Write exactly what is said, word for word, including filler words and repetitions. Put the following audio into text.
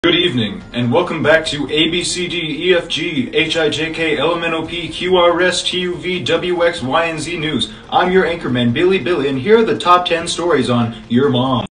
Good evening, and welcome back to A B C D E F G H I J K L M N O P Q R S T U V W X Y and Z News. I'm your anchorman, Billy Billy, and here are the top ten stories on your mom.